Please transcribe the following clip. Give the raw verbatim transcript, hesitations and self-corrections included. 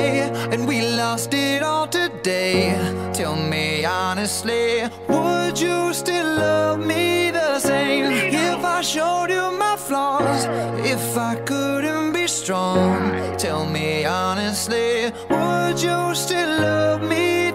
away and we lost it all today. Tell me honestly, would you still love me the same if I showed you my flaws, if I couldn't be strong? Tell me honestly, would you still love me